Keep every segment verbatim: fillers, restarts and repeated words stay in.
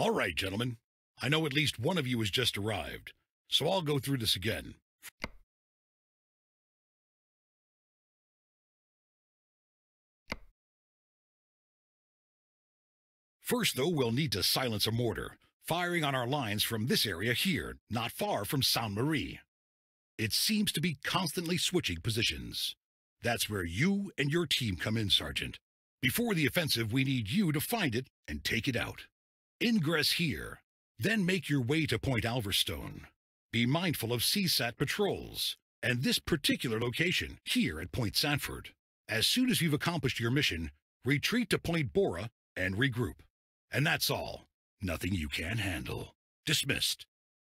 All right, gentlemen. I know at least one of you has just arrived, so I'll go through this again. First, though, we'll need to silence a mortar, firing on our lines from this area here, not far from Sainte-Marie. It seems to be constantly switching positions. That's where you and your team come in, Sergeant. Before the offensive, we need you to find it and take it out. Ingress here, then make your way to Point Alverstone. Be mindful of C SAT patrols, and this particular location, here at Point Sanford. As soon as you've accomplished your mission, retreat to Point Bora and regroup. And that's all. Nothing you can't handle. Dismissed.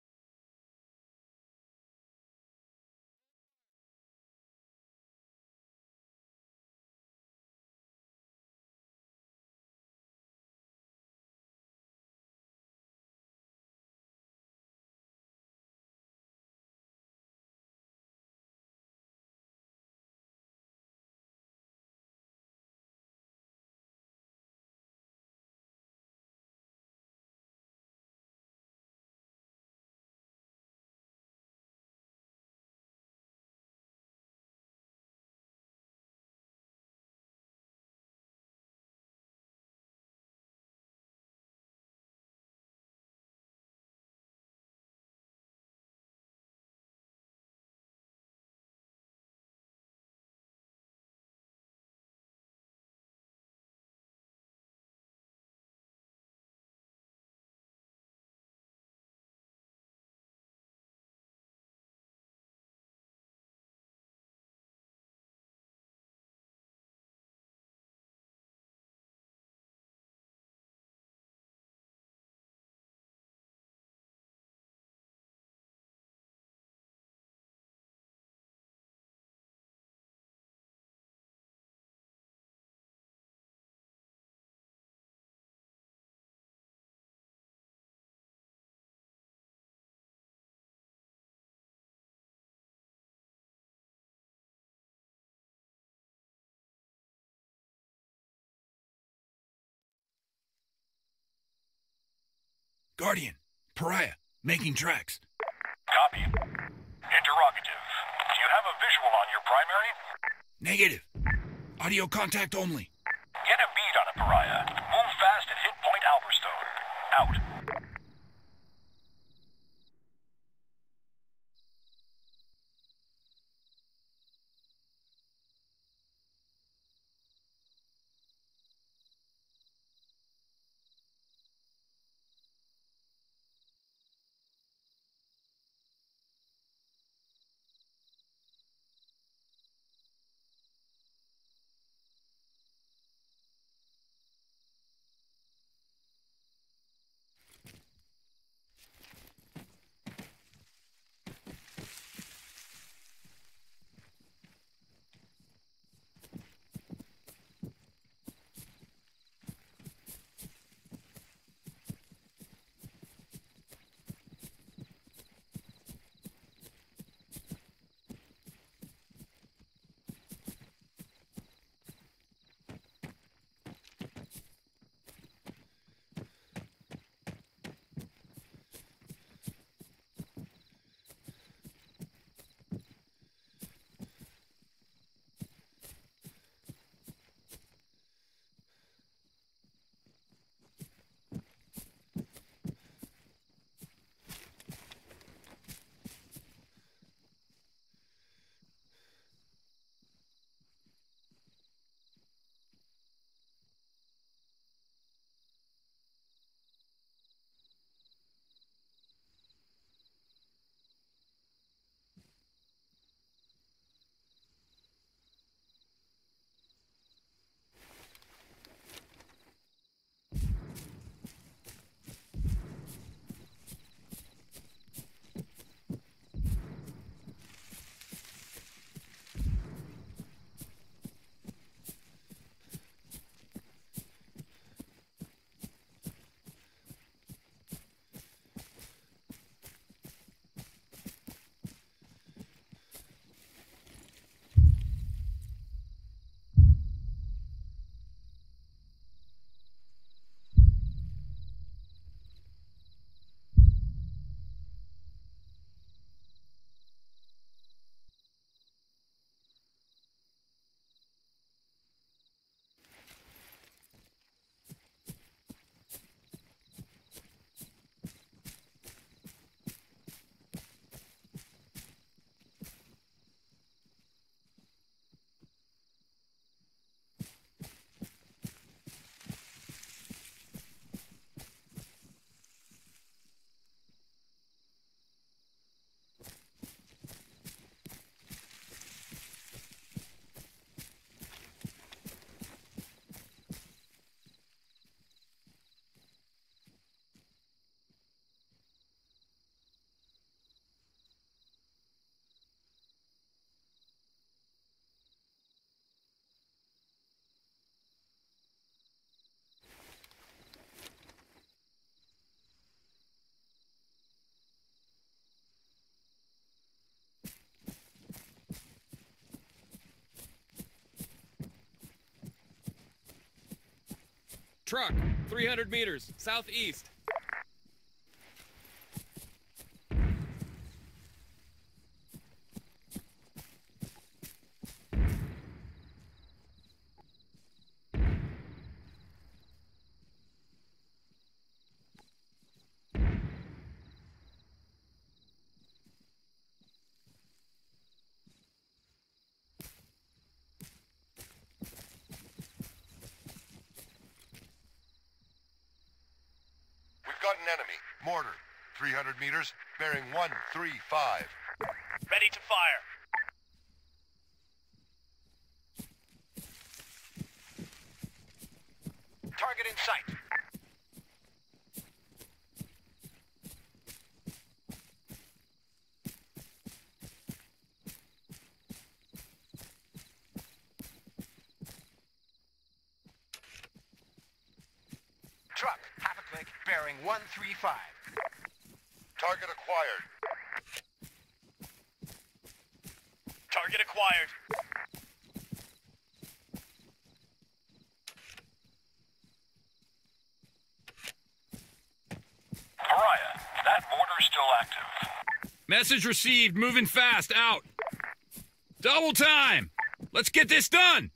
Guardian, Pariah, making tracks. Copy. Interrogative. Do you have a visual on your primary? Negative. Audio contact only. Get a bead on it, Pariah. Move fast and hit Point Alverstone. Out. Truck, three hundred meters, southeast. Got an enemy. Mortar. three hundred meters, bearing one three five. Ready to fire. Target in sight. Truck, half a click, bearing one three five. Target acquired. Target acquired. Pariah, that mortar's still active. Message received, moving fast, out. Double time! Let's get this done!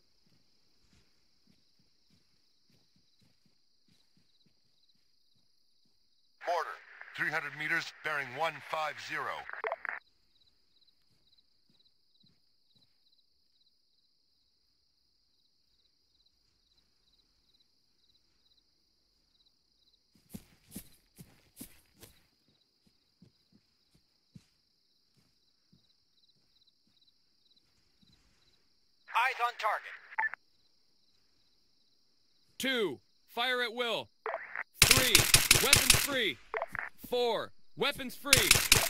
Mortar. three hundred meters, bearing one five zero. Eyes on target. Two, fire at will. Three, weapons free. Four, weapons free.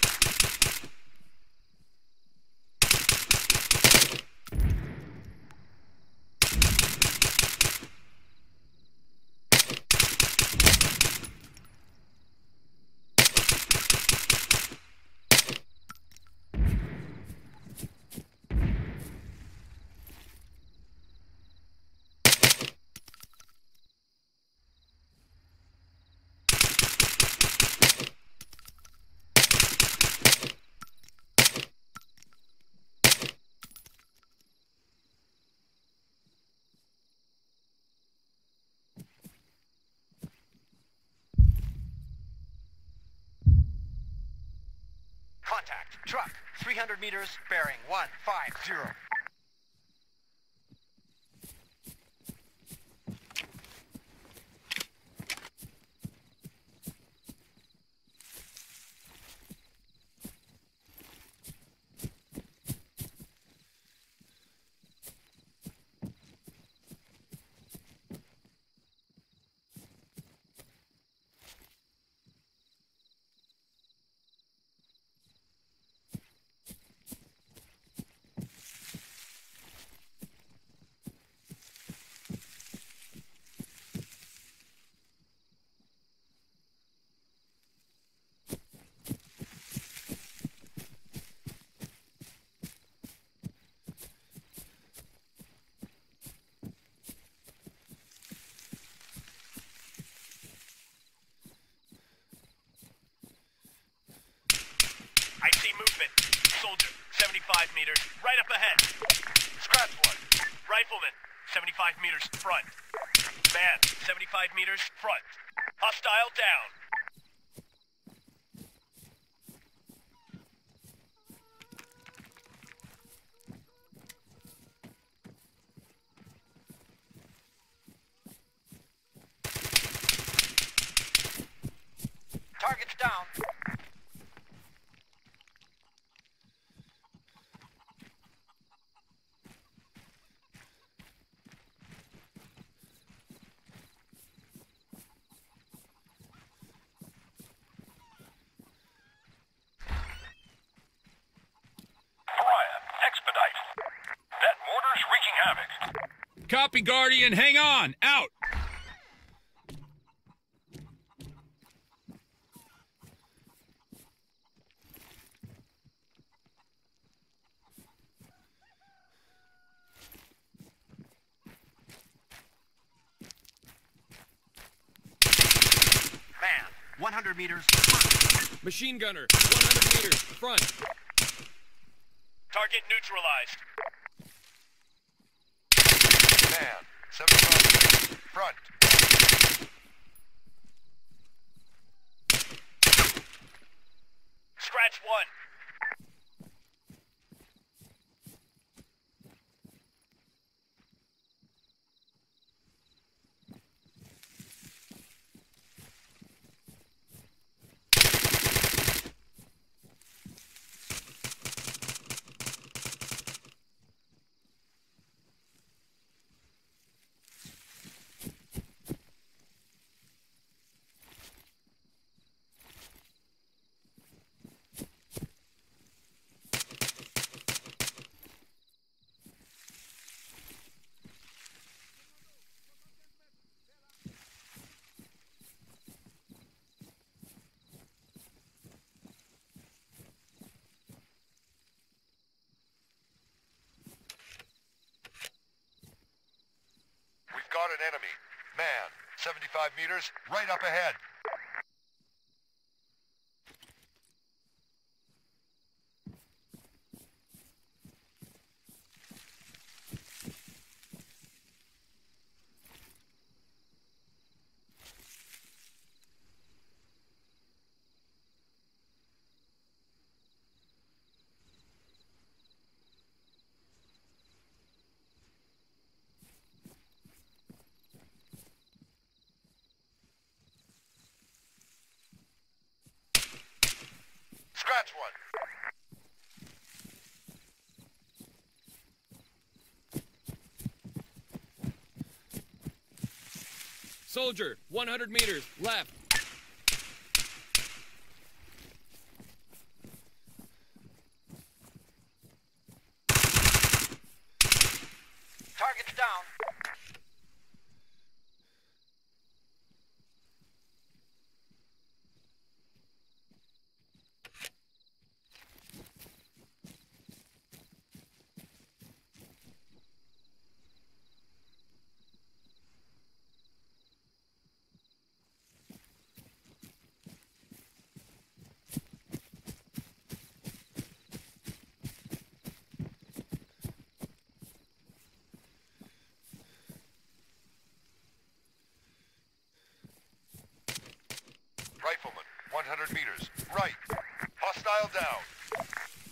Contact. Truck. three hundred meters, bearing one five zero. I see movement. Soldier, seventy-five meters, right up ahead. Scratch one. Rifleman, seventy-five meters, front. Man, seventy-five meters, front. Hostile down. Target's down. Copy, Guardian. Hang on. Out. hundred meters, front. Machine gunner, one hundred meters, front. Target neutralized. Man, seventy-five meters, front. Scratch one. Got an enemy. Man, seventy-five meters, right up ahead. Scratch one. Soldier, one hundred meters, left. Target's down. Rifleman, one hundred meters, right. Hostile down.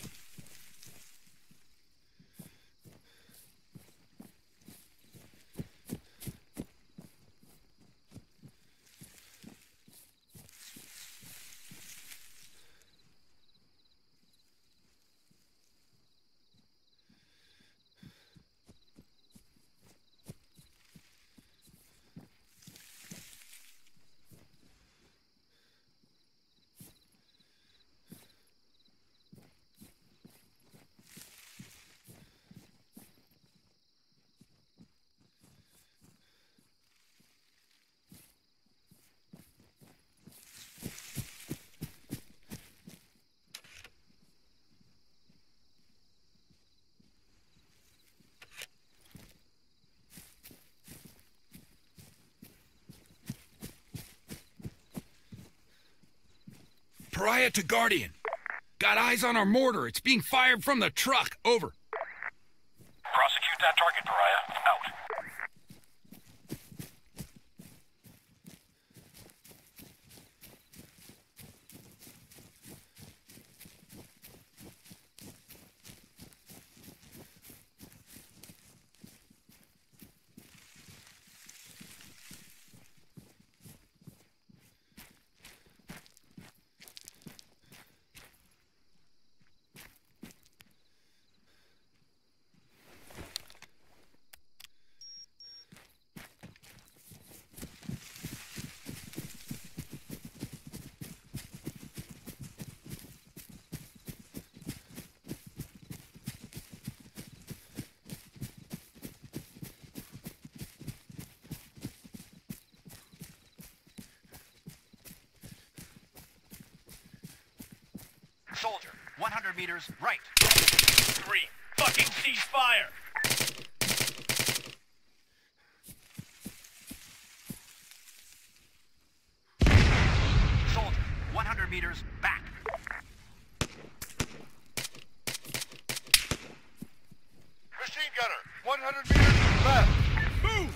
Pariah to Guardian. Got eyes on our mortar. It's being fired from the truck. Over. Prosecute that target, Pariah. Out. Soldier, one hundred meters, right. Three, fucking cease fire! Soldier, meters, back. Machine gunner, one hundred meters left. Move!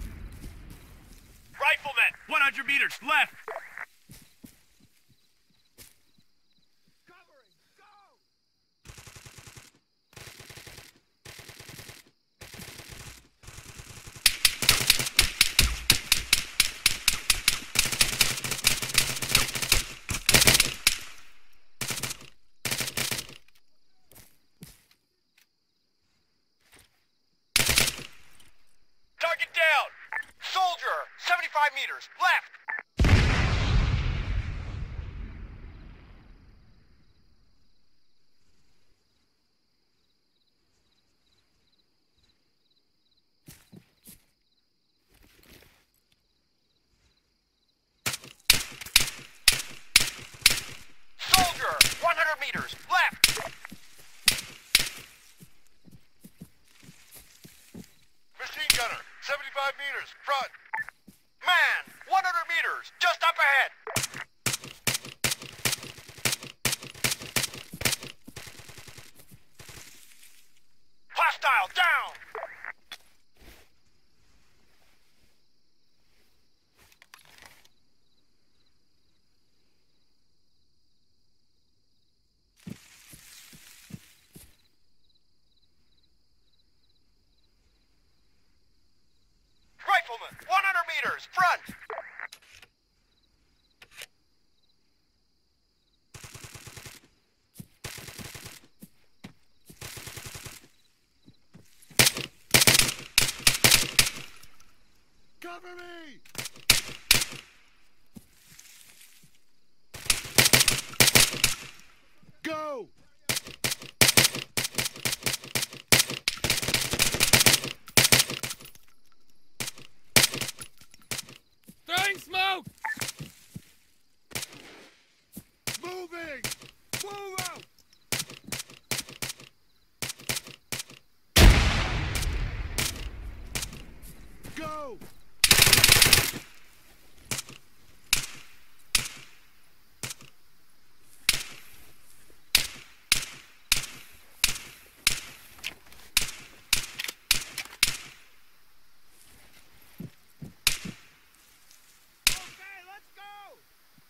Rifleman, one hundred meters, left. Target down! Soldier, seventy-five meters, left! Soldier, one hundred meters, left! Machine gunner, seventy-five meters front. Man, one hundred meters, just up ahead! Hostile down! Rifleman, one hundred meters, front! Cover me! Go! Throwing smoke! Moving! Move out! Go! Okay, let's go!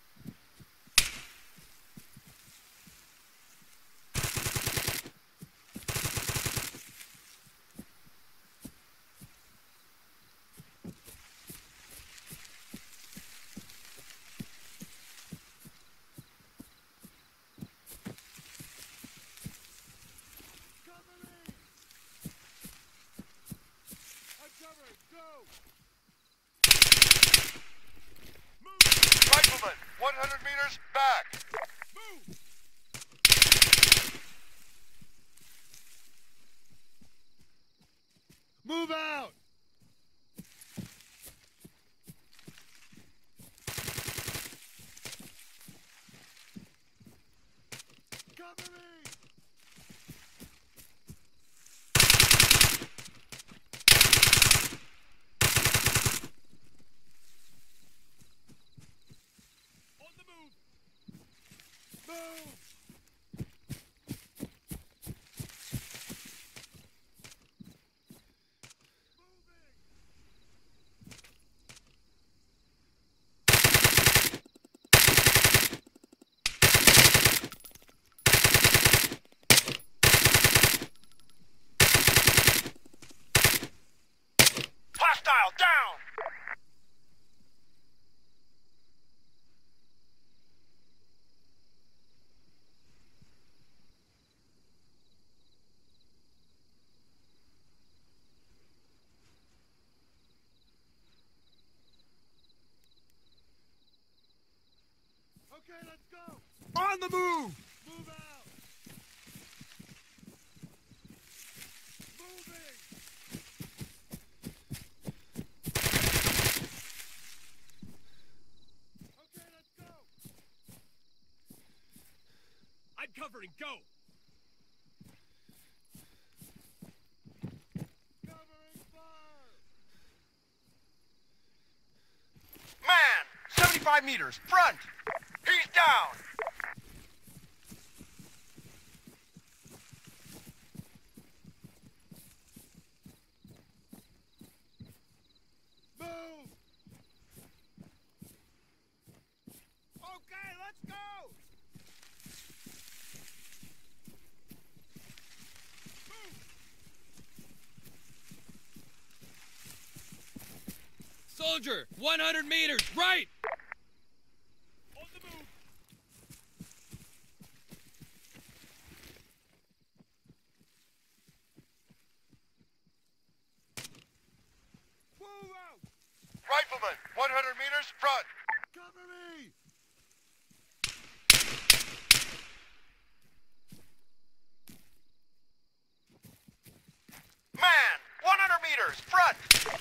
Cover me! I'm covering, go! Rifleman, one hundred meters back. Move! Move out! Cover me! On the move! Move! Hostile down! Okay, let's go! On the move! Move out! Moving! Okay, let's go! I'm covering, go! Covering fire! Man, seventy-five meters, front! He's down! Move! Okay, let's go! Soldier, one hundred meters, right! On the move. Move out! Rifleman, one hundred meters, front. Cover me! Man, one hundred meters, front.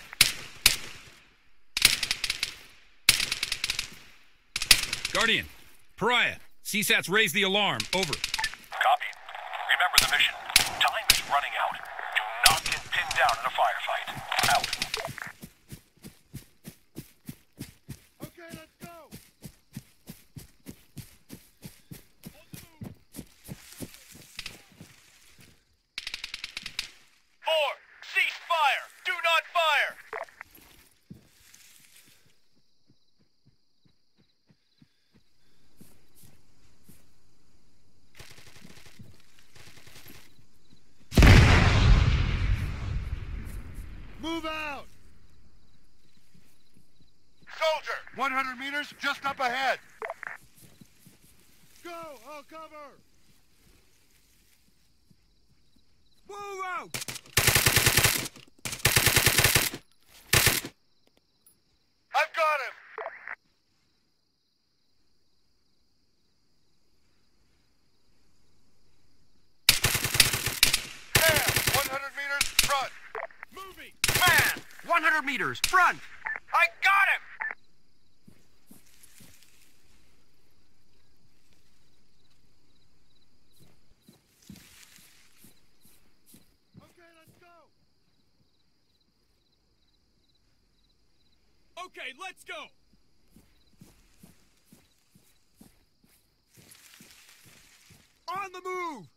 Guardian, Pariah, C SAT's raised the alarm. Over. Copy. Remember the mission. Time is running out. Do not get pinned down in a firefight. Out. Okay, let's go! Four. Cease fire. Do not fire. Move out! Soldier, one hundred meters, just up ahead. Go! I'll cover! Move out! I've got him. Man, one hundred meters, front. Moving. Man, one hundred meters, front. I got him. Okay, let's go! Okay, let's go! On the move!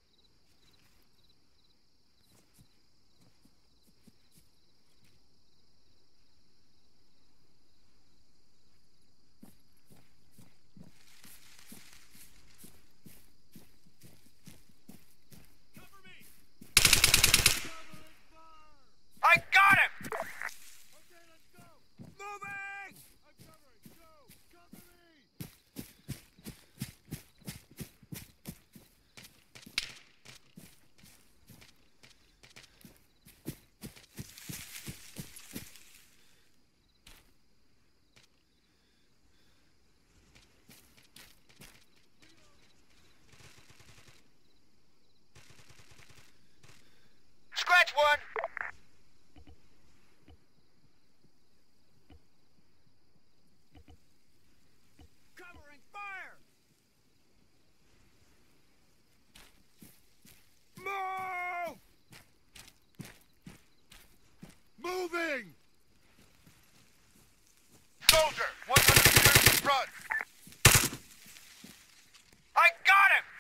Cover me. Cover and fire! I got him. Okay, let's go! Moving! I'm covering! Go! Cover me! Scratch one. Covering fire! Move! Moving! Soldier, one hundred meters, front. I got him.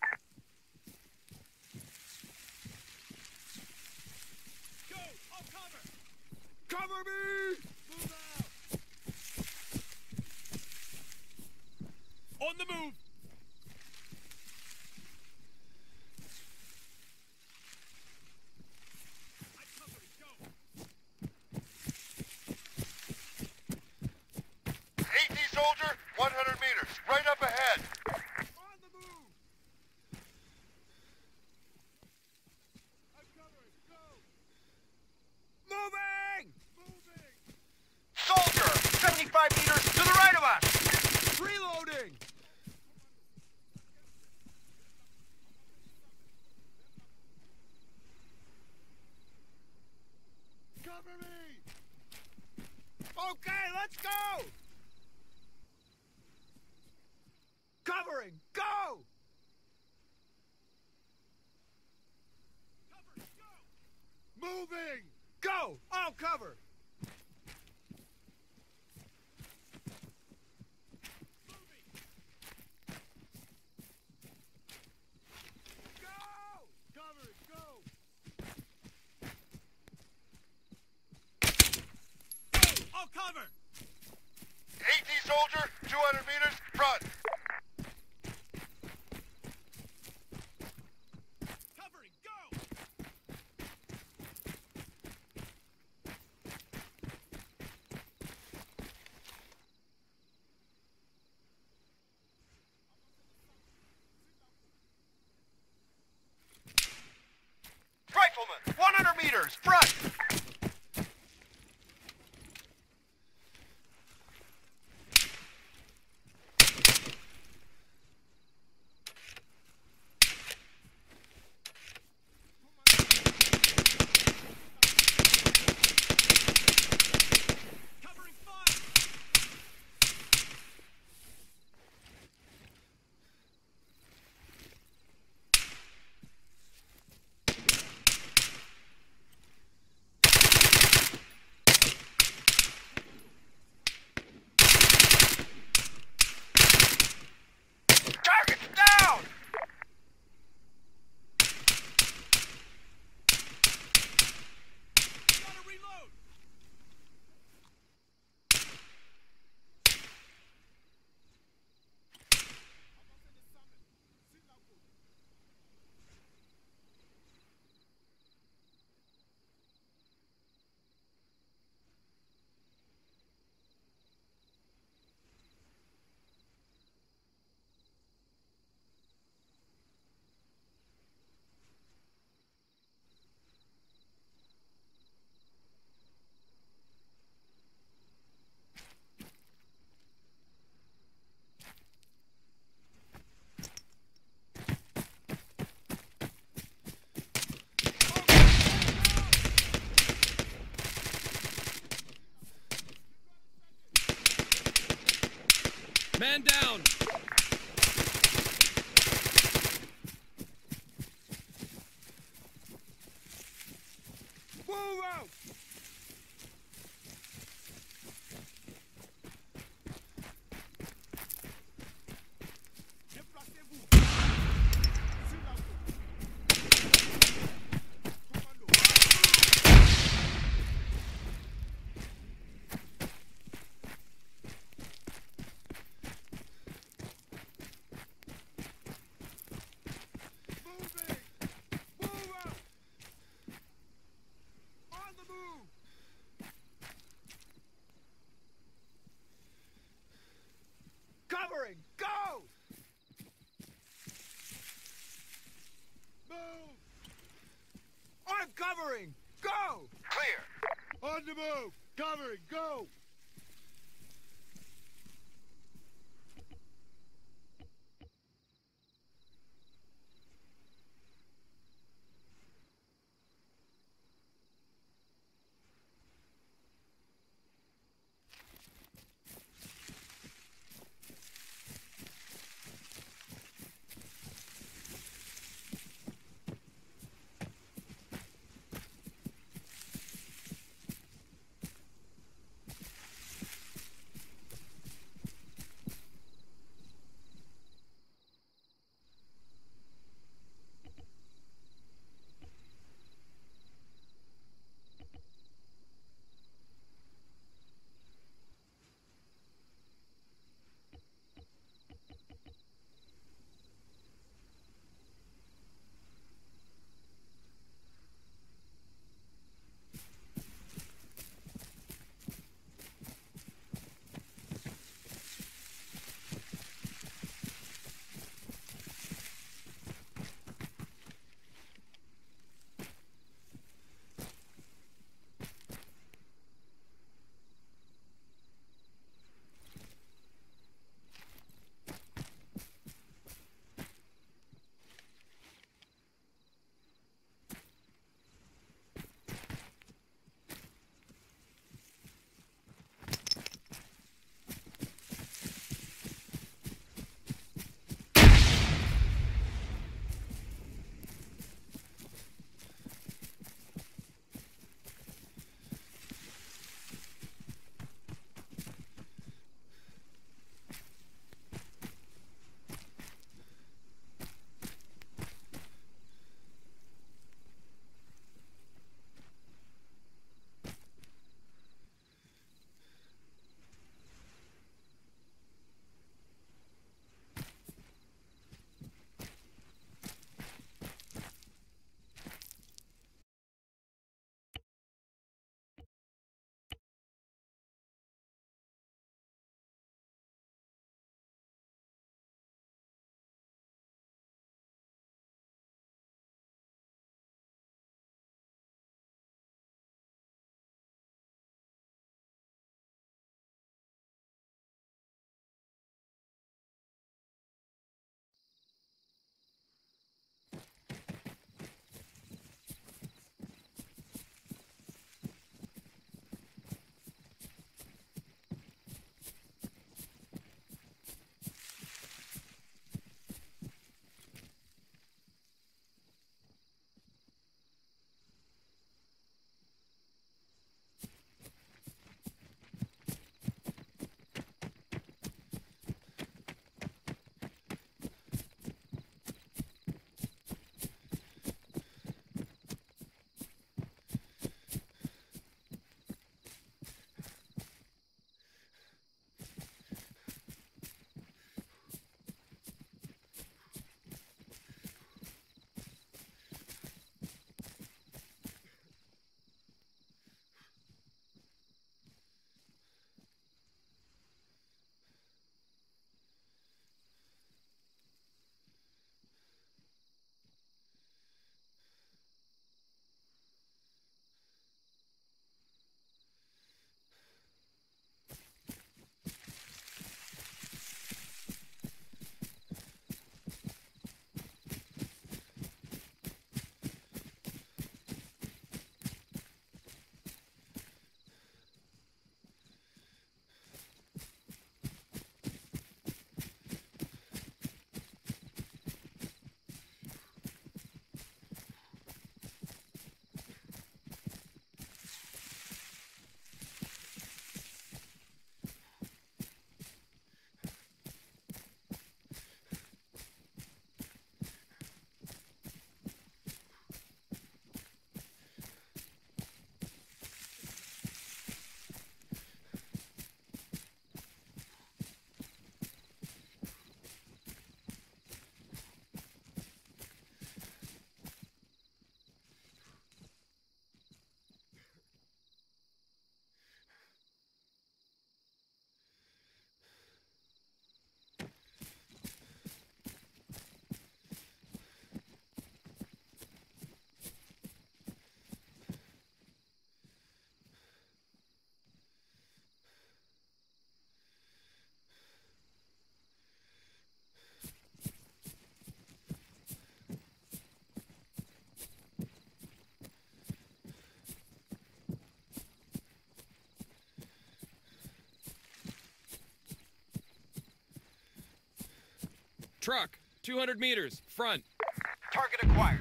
Go. I'll cover. Cover me! Move out! On the move. I cover it. Go. AT soldier, one hundred meters, right up ahead. On the move! I'm covering! Go! Moving! Moving! Soldier, seventy-five meters to the right of us. Reloading! Cover me! Okay, let's go! Covering! Go! Cover. Go. Moving! Go! I'll cover! Moving. Rifleman, one hundred meters, front! Man down! Move out! Déplacez-vous! Sur la route! Commando! Moving! Move out! On the move! Covering! Go! Move! I'm covering! Go! Clear. On the move! Covering! Go! Truck, two hundred meters, front. Target acquired.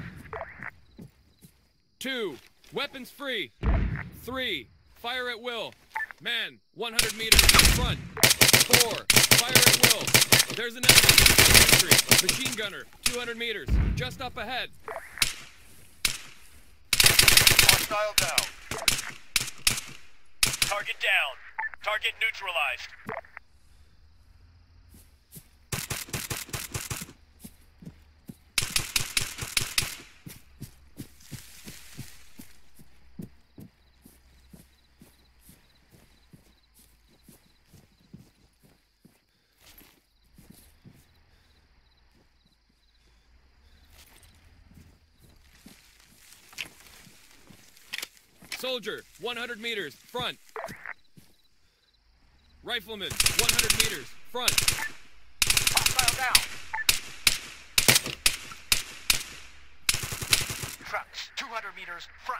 Two, weapons free. Three, fire at will. Man, one hundred meters, front. Four, fire at will. There's an enemy. Infantry, machine gunner, two hundred meters, just up ahead. Hostile down. Target down. Target neutralized. Soldier, one hundred meters, front. Rifleman, one hundred meters, front. Hostile down. Trucks, two hundred meters, front.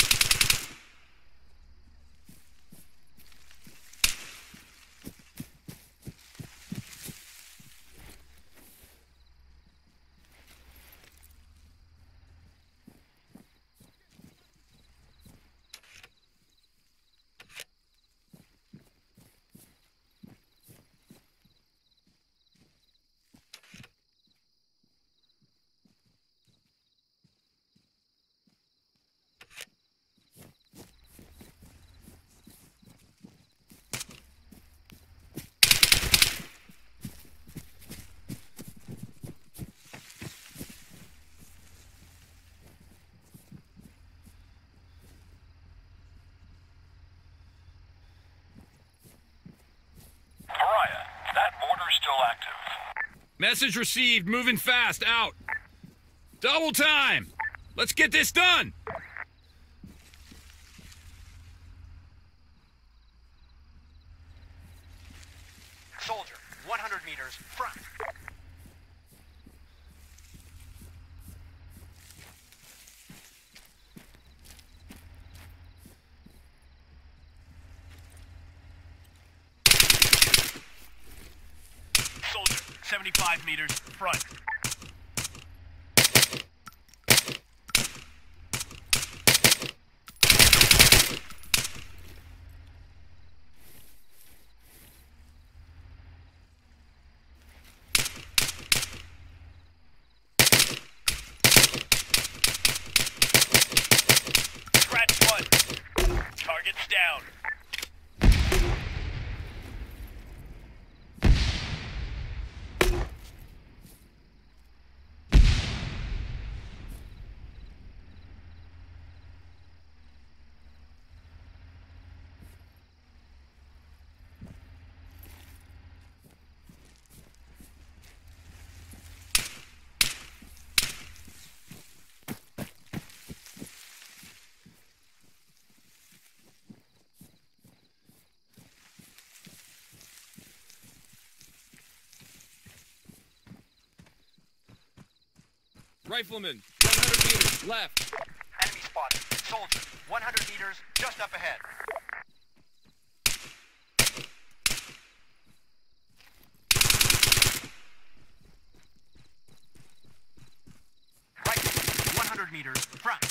That mortar's still active. Message received. Moving fast. Out. Double time. Let's get this done. Soldier, one hundred meters, front. Soldier, seventy-five meters, front. Scratch one. Target's down. Rifleman, one hundred meters, left. Enemy spotted. Soldier, one hundred meters, just up ahead. Right, one hundred meters, front.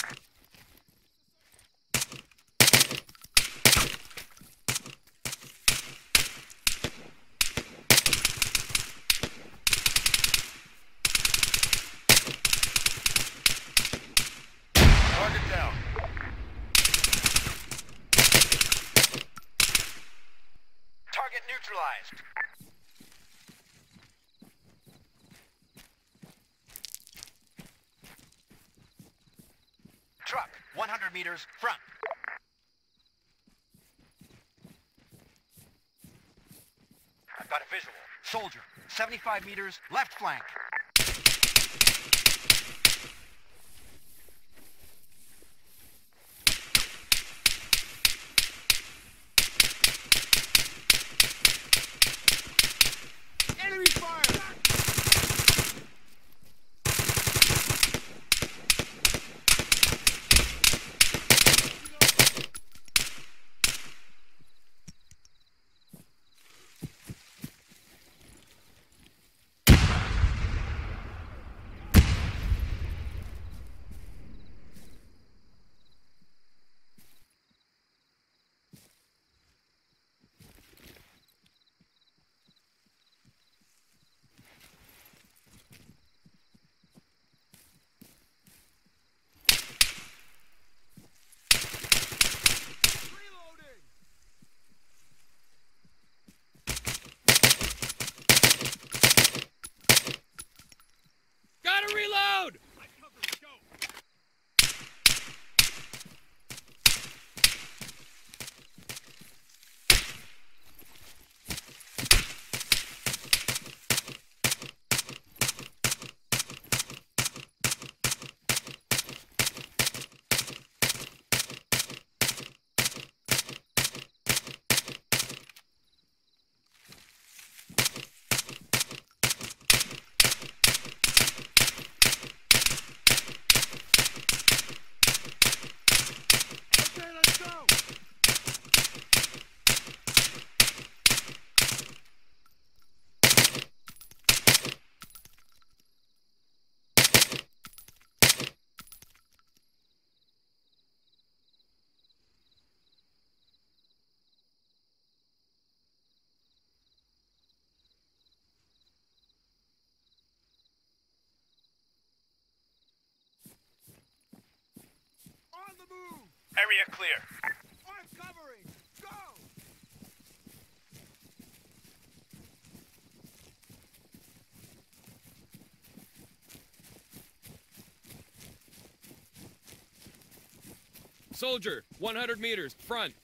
Target down. Target neutralized. Truck, one hundred meters, front. I've got a visual. Soldier, seventy-five meters, left flank. Enemy fire! move! Area clear. I'm covering! Go! Soldier, one hundred meters, front.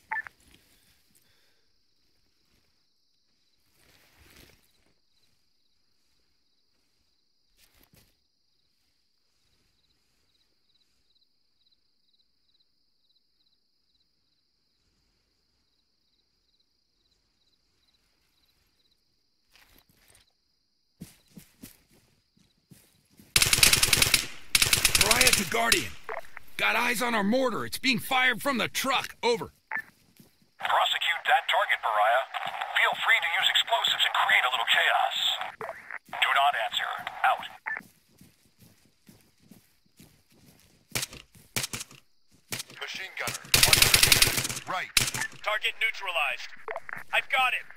Pariah to Guardian. Got eyes on our mortar. It's being fired from the truck. Over. Prosecute that target, Pariah. Feel free to use explosives and create a little chaos. Do not answer. Out. Machine gunner. one hundred meters. Right. Target neutralized. I've got it.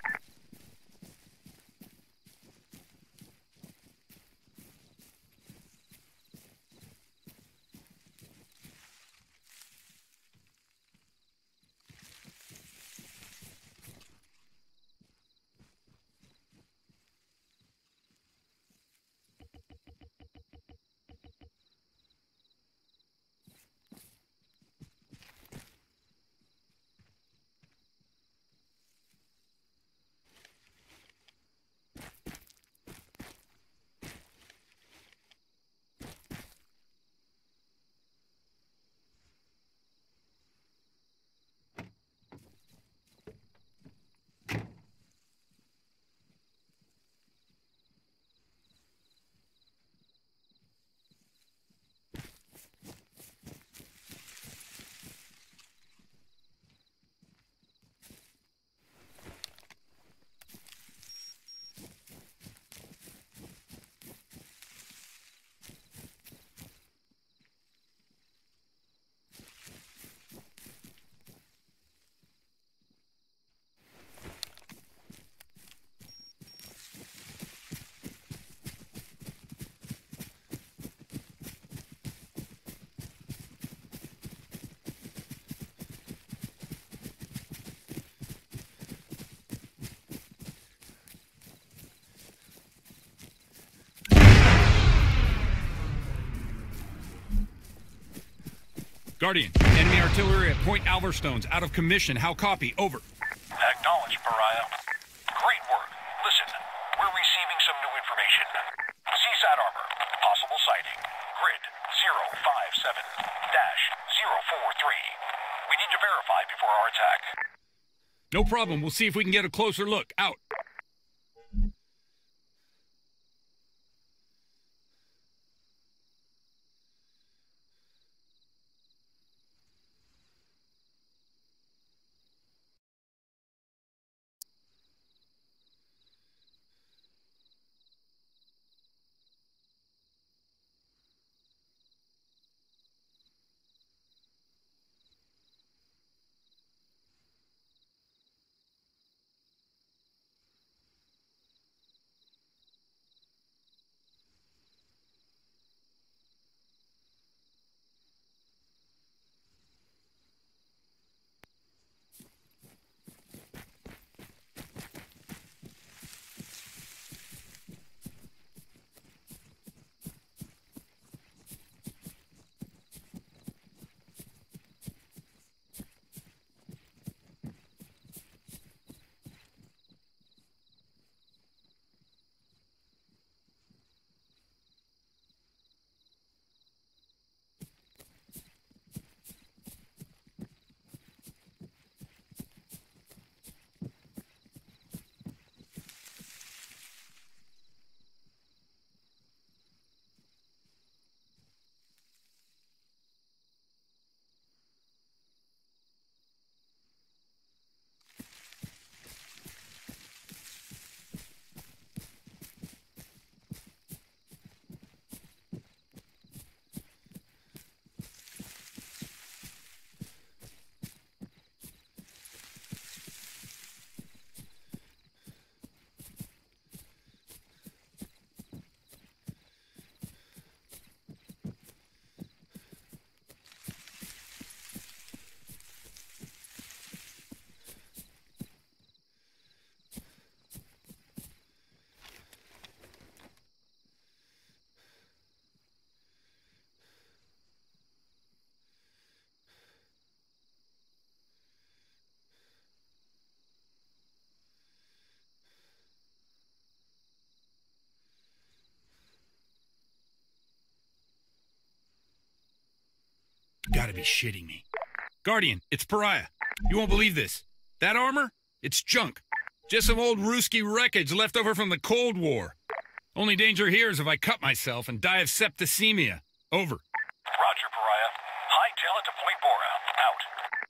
Guardian, enemy artillery at Point Alverstone's out of commission. How copy? Over. Acknowledged, Pariah. Great work. Listen, we're receiving some new information. C SAT armor. Possible sighting. Grid zero five seven dash zero four three. We need to verify before our attack. No problem. We'll see if we can get a closer look. Out. gotta be shitting me. Guardian, it's Pariah. You won't believe this. That armor? It's junk. Just some old Ruski wreckage left over from the Cold War. Only danger here is if I cut myself and die of septicemia. Over. Roger, Pariah. Hightail it to Point Bora. Out.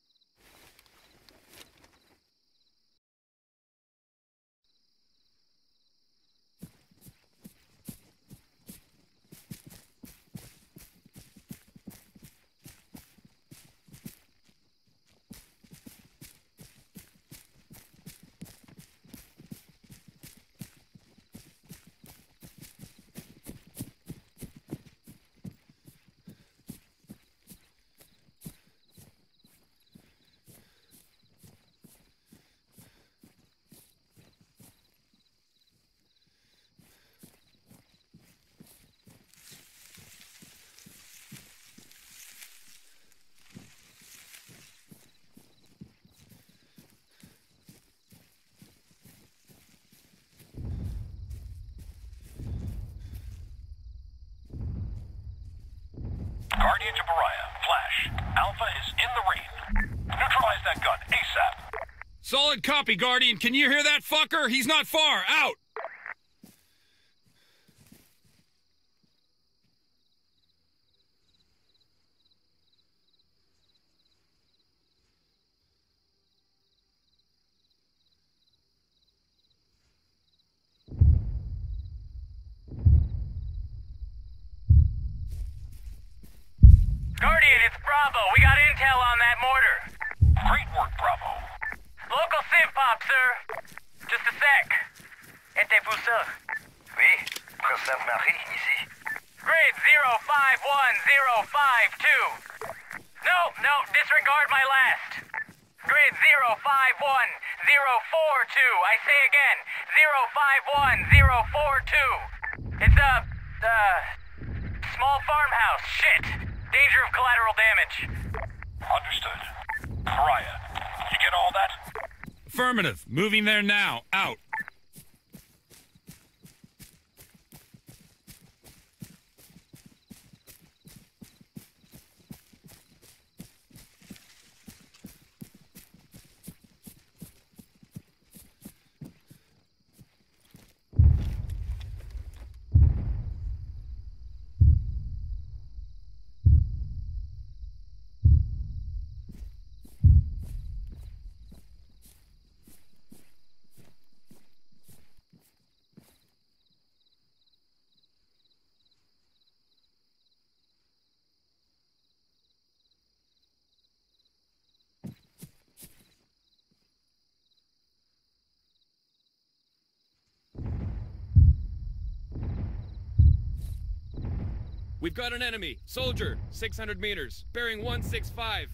Guardian to Pariah. Flash. Alpha is in the rain. Neutralize that gun ASAP. Solid copy, Guardian. Can you hear that fucker? He's not far. Out! Guardian, it's Bravo. We got intel on that mortar. Great work, Bravo. Local synth pop, sir. Just a sec. Êtes-vous sûr? Oui, Président Marie, ici. Grid zero five one zero five two. No, no, disregard my last. Grid zero five one zero four two. I say again, zero five one zero four two. It's a, uh, small farmhouse. Shit. Danger of collateral damage. Understood. Pariah, you get all that? Affirmative. Moving there now. Out. We've got an enemy. Soldier, six hundred meters, bearing one six five.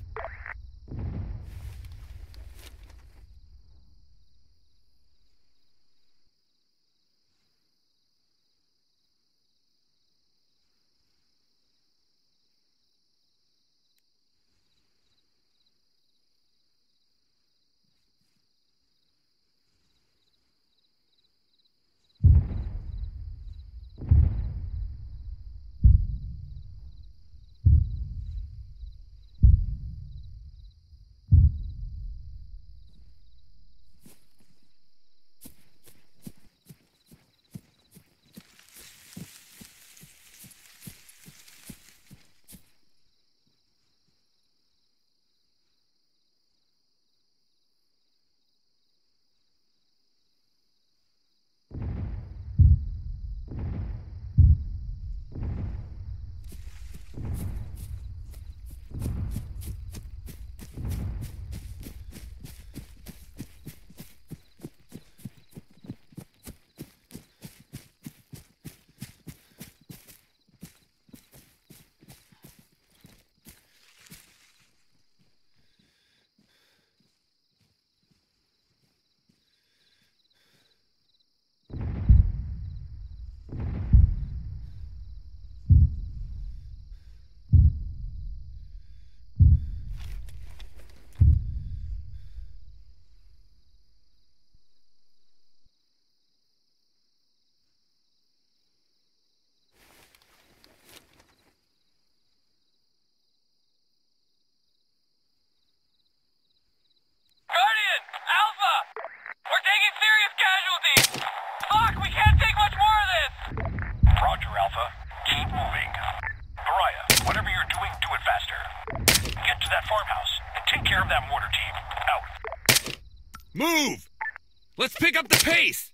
keep moving. Pariah, whatever you're doing, do it faster. Get to that farmhouse and take care of that mortar team. Out. Move! Let's pick up the pace!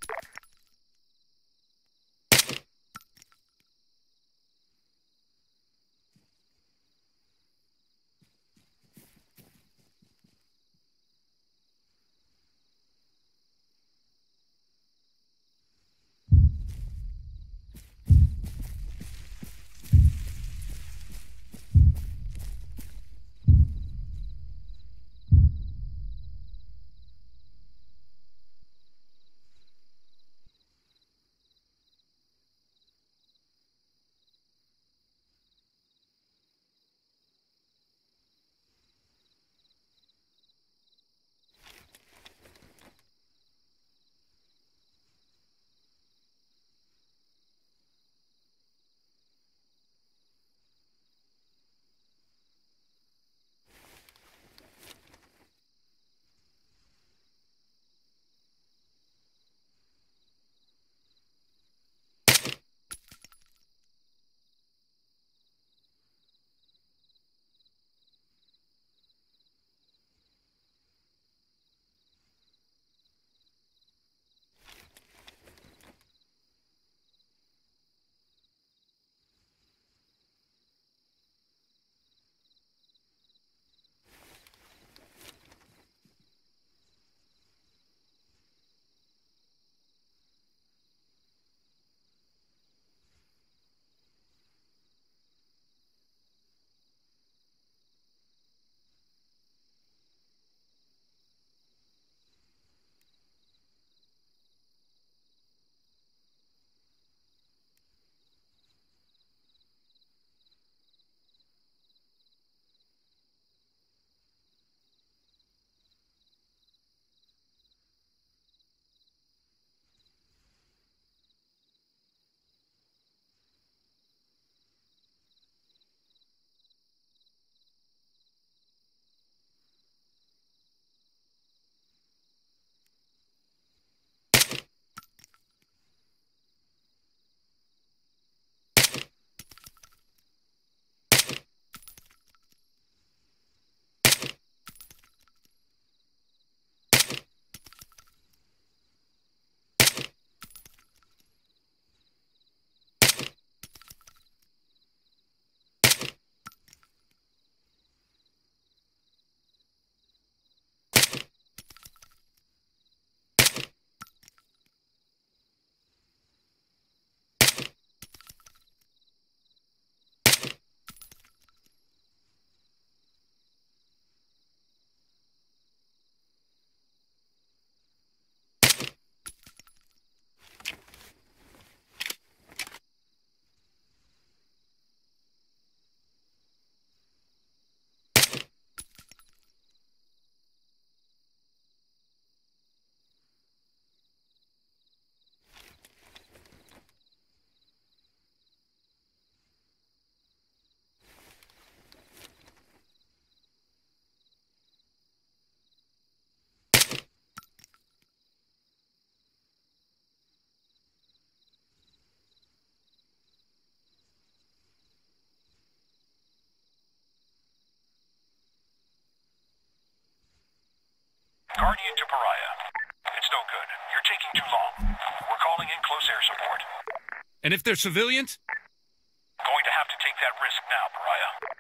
Guardian to Pariah. It's no good. You're taking too long. We're calling in close air support. And if they're civilians? Going to have to take that risk now, Pariah.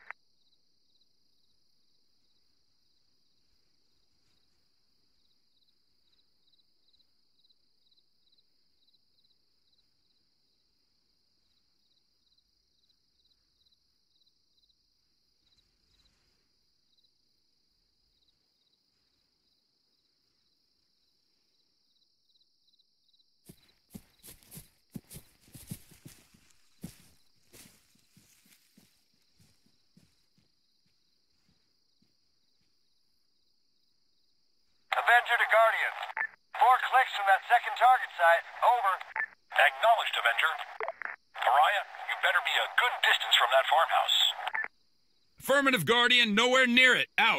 Avenger to Guardian. Four clicks from that second target site. Over. Acknowledged, Avenger. Pariah, you better be a good distance from that farmhouse. Affirmative, Guardian. Nowhere near it. Out.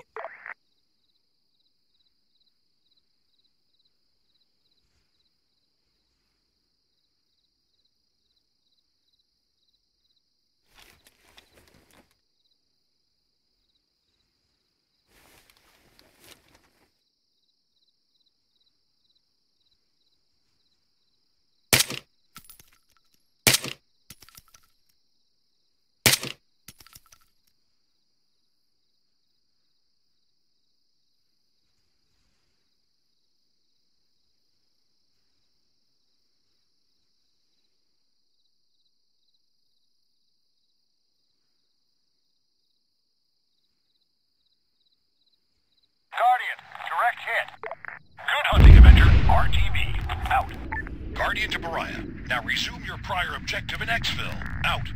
into Pariah. Now resume your prior objective in Exfil. Out.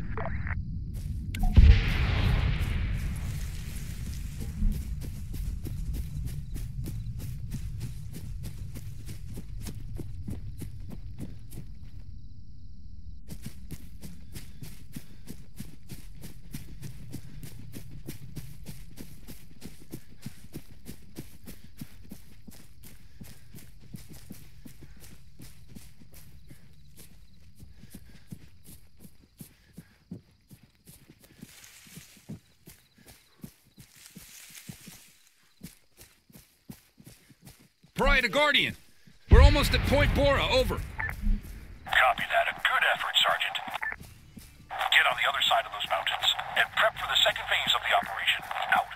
Pariah to Guardian. We're almost at Point Bora. Over. Copy that. A good effort, Sergeant. Get on the other side of those mountains and prep for the second phase of the operation. Out.